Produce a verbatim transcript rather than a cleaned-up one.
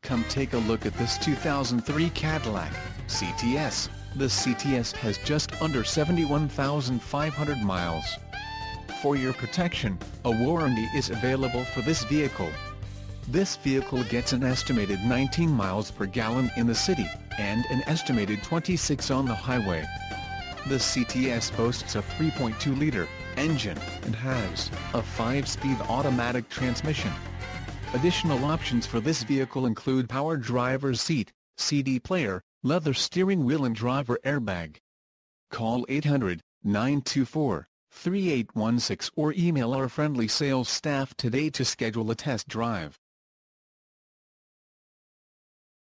Come take a look at this two thousand three Cadillac C T S. The C T S has just under seventy-one thousand five hundred miles. For your protection, a warranty is available for this vehicle. This vehicle gets an estimated nineteen miles per gallon in the city, and an estimated twenty-six on the highway. The C T S boasts a three point two liter engine, and has a five speed automatic transmission. Additional options for this vehicle include power driver's seat, C D player, leather steering wheel and driver airbag. Call eight hundred, nine two four, three eight one six or email our friendly sales staff today to schedule a test drive.